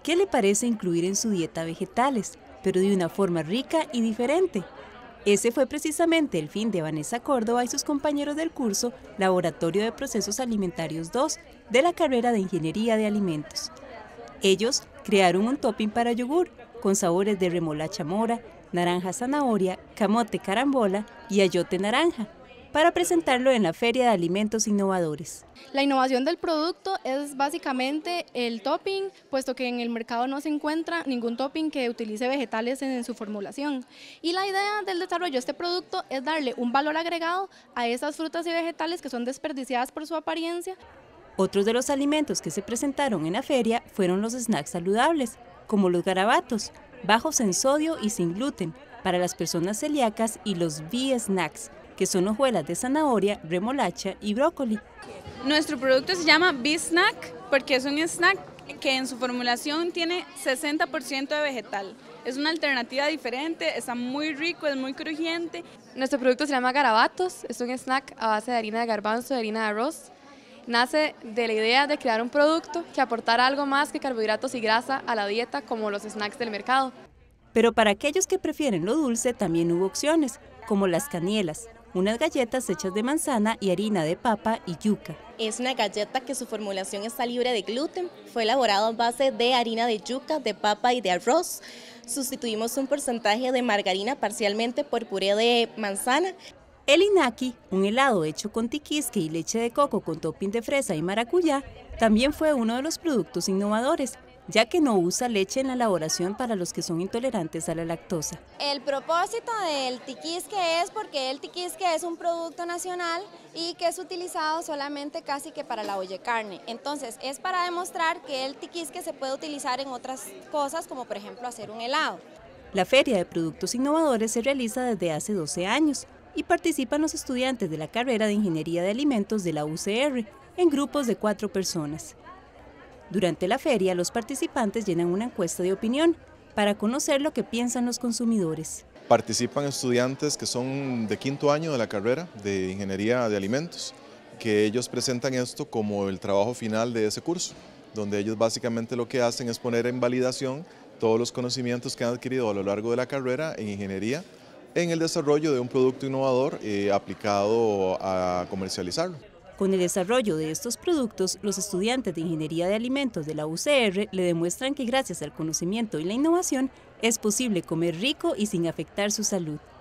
¿Qué le parece incluir en su dieta vegetales, pero de una forma rica y diferente? Ese fue precisamente el fin de Vanessa Córdoba y sus compañeros del curso Laboratorio de Procesos Alimentarios 2 de la carrera de Ingeniería de Alimentos. Ellos crearon un topping para yogur con sabores de remolacha mora, naranja zanahoria, camote carambola y ayote naranja, para presentarlo en la Feria de Alimentos Innovadores. La innovación del producto es básicamente el topping, puesto que en el mercado no se encuentra ningún topping que utilice vegetales en su formulación. Y la idea del desarrollo de este producto es darle un valor agregado a esas frutas y vegetales que son desperdiciadas por su apariencia. Otros de los alimentos que se presentaron en la feria fueron los snacks saludables, como los garabatos, bajos en sodio y sin gluten, para las personas celíacas, y los B-Snacks, que son hojuelas de zanahoria, remolacha y brócoli. Nuestro producto se llama B-Snack porque es un snack que en su formulación tiene 60% de vegetal. Es una alternativa diferente, está muy rico, es muy crujiente. Nuestro producto se llama Garabatos, es un snack a base de harina de garbanzo y harina de arroz. Nace de la idea de crear un producto que aportara algo más que carbohidratos y grasa a la dieta, como los snacks del mercado. Pero para aquellos que prefieren lo dulce también hubo opciones, como las canielas, unas galletas hechas de manzana y harina de papa y yuca. Es una galleta que su formulación está libre de gluten, fue elaborada a base de harina de yuca, de papa y de arroz. Sustituimos un porcentaje de margarina parcialmente por puré de manzana. El inaki, un helado hecho con tiquisque y leche de coco con topping de fresa y maracuyá, también fue uno de los productos innovadores, ya que no usa leche en la elaboración para los que son intolerantes a la lactosa. El propósito del tiquisque es porque el tiquisque es un producto nacional y que es utilizado solamente casi que para la ollecarne. Entonces es para demostrar que el tiquisque se puede utilizar en otras cosas, como por ejemplo hacer un helado. La Feria de Productos Innovadores se realiza desde hace 12 años y participan los estudiantes de la carrera de Ingeniería de Alimentos de la UCR en grupos de 4 personas. Durante la feria, los participantes llenan una encuesta de opinión para conocer lo que piensan los consumidores. Participan estudiantes que son de 5º año de la carrera de Ingeniería de Alimentos, que ellos presentan esto como el trabajo final de ese curso, donde ellos básicamente lo que hacen es poner en validación todos los conocimientos que han adquirido a lo largo de la carrera en ingeniería, en el desarrollo de un producto innovador aplicado a comercializarlo. Con el desarrollo de estos productos, los estudiantes de Ingeniería de Alimentos de la UCR le demuestran que gracias al conocimiento y la innovación es posible comer rico y sin afectar su salud.